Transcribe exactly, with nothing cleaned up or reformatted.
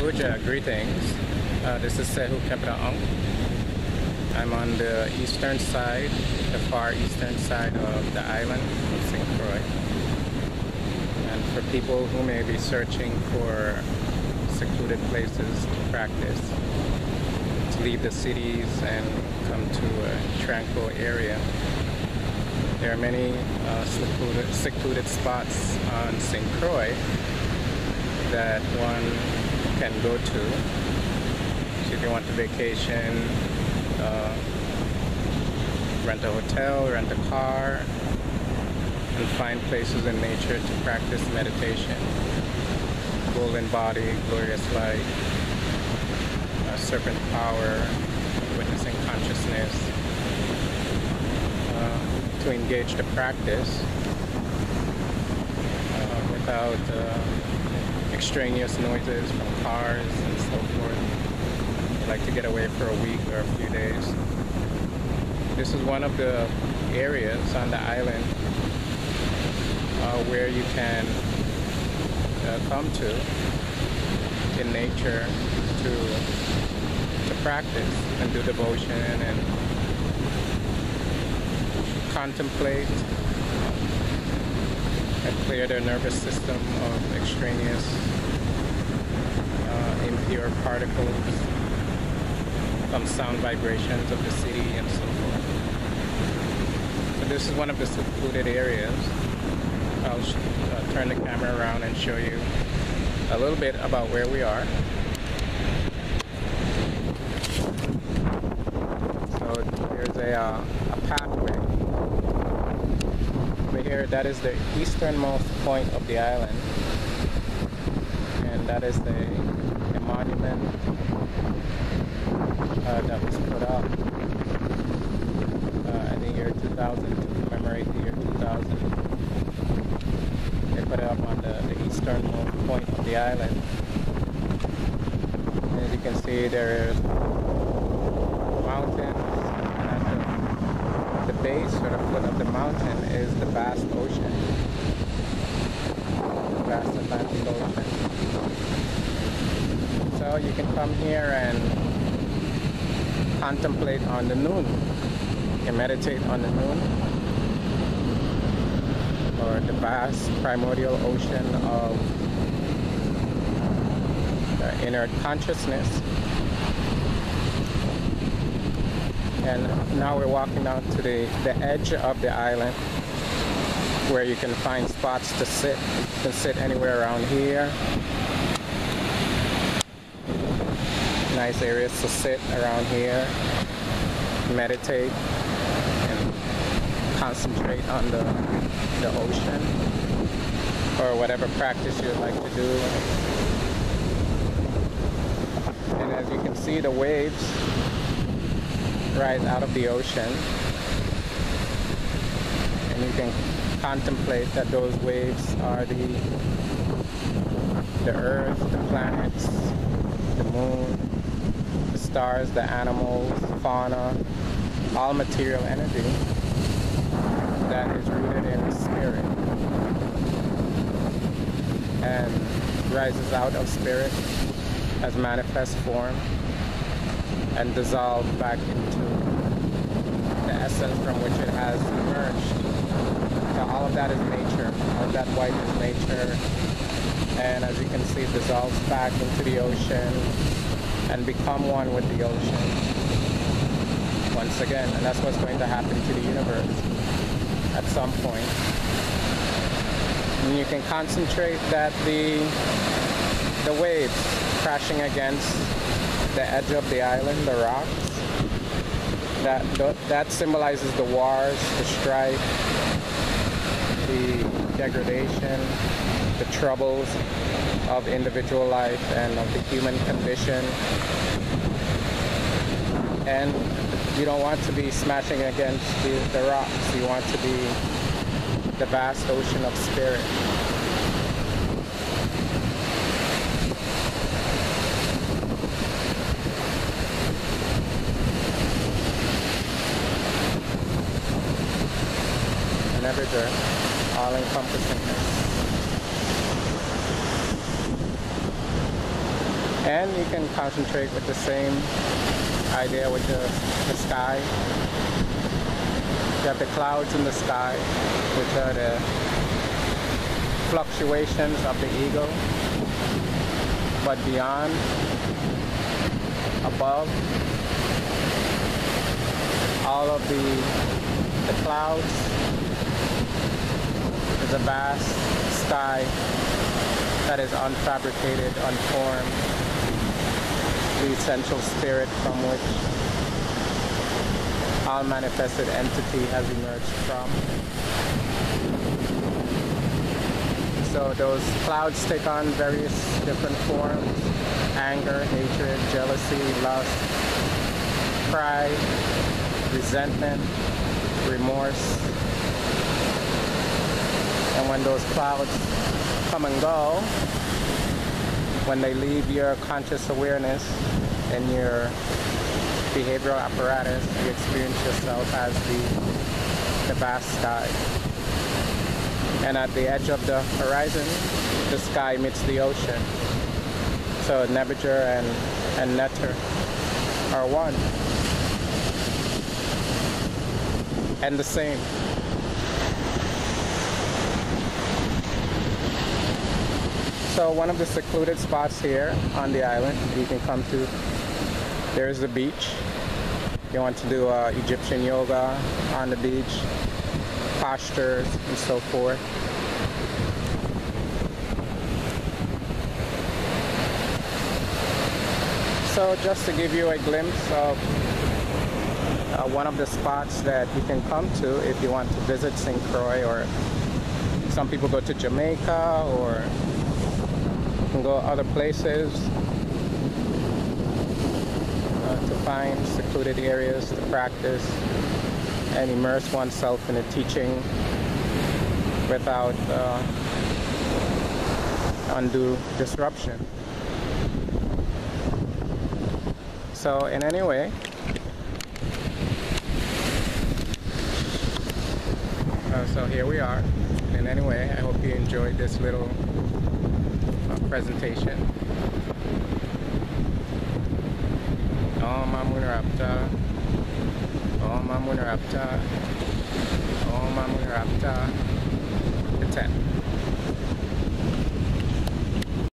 Georgia, greetings. Uh, this is Sehu Kepraong. I'm on the eastern side, the far eastern side of the island of Saint Croix. And for people who may be searching for secluded places to practice, to leave the cities and come to a tranquil area, there are many uh, secluded, secluded spots on Saint Croix that one can go to. So if you want to vacation, uh, rent a hotel, rent a car, and find places in nature to practice meditation. Golden body, glorious light, uh, serpent power, witnessing consciousness, uh, to engage the practice uh, without uh, extraneous noises from cars and so forth. I'd like to get away for a week or a few days. This is one of the areas on the island uh, where you can uh, come to in nature to to practice and do devotion and contemplate and clear their nervous system of extraneous uh, impure particles from sound vibrations of the city and so forth. So this is one of the secluded areas. I'll uh, turn the camera around and show you a little bit about where we are. So there's a, uh, a pathway. Over here, that is the easternmost point of the island. And that is the, the monument uh, that was put up uh, in the year two thousand to commemorate the year two thousand. They put it up on the, the easternmost point of the island. And as you can see, there is mountains, and at the, the base or the foot of the mountain is the vast ocean, the vast Atlantic Ocean. So you can come here and contemplate on the noon. You can meditate on the noon, or the vast primordial ocean of the inner consciousness. And now we're walking down to the, the edge of the island where you can find spots to sit. You can sit anywhere around here. Nice areas to sit around here, meditate, and concentrate on the, the ocean, or whatever practice you'd like to do. And as you can see, the waves rise out of the ocean, and you can contemplate that those waves are the the earth, the planets, the moon, the stars, the animals, fauna, all material energy that is rooted in spirit and rises out of spirit as manifest form and dissolved back into the essence from which it has emerged. So all of that is nature. All of that white is nature. And as you can see, it dissolves back into the ocean and become one with the ocean once again. And that's what's going to happen to the universe at some point. And you can concentrate that the the waves crashing against the edge of the island, the rocks, that that symbolizes the wars, the strife, the degradation, the troubles of individual life and of the human condition. And you don't want to be smashing against the, the rocks. You want to be the vast ocean of spirit. And everywhere, all-encompassing. And you can concentrate with the same idea with the, the sky. You have the clouds in the sky, which are the fluctuations of the ego. But beyond, above, all of the, the clouds is a vast sky that is unfabricated, unformed, the essential spirit from which all manifested entity has emerged from. So those clouds take on various different forms: anger, hatred, jealousy, lust, pride, resentment, remorse. And when those clouds come and go, when they leave your conscious awareness and your behavioral apparatus, you experience yourself as the, the vast sky. And at the edge of the horizon, the sky meets the ocean. So Nebuchadnezzar and, and Neter are one and the same. So one of the secluded spots here on the island you can come to, there's the beach. You want to do uh, Egyptian yoga on the beach, postures and so forth. So just to give you a glimpse of uh, one of the spots that you can come to if you want to visit Saint Croix, or some people go to Jamaica, or you can go other places uh, to find secluded areas to practice and immerse oneself in a teaching without uh, undue disruption. So in any way, uh, so here we are. In any way, I hope you enjoyed this little uh, presentation. Om Amunrapta, Om Amunrapta, Om Amunrapta, the ten.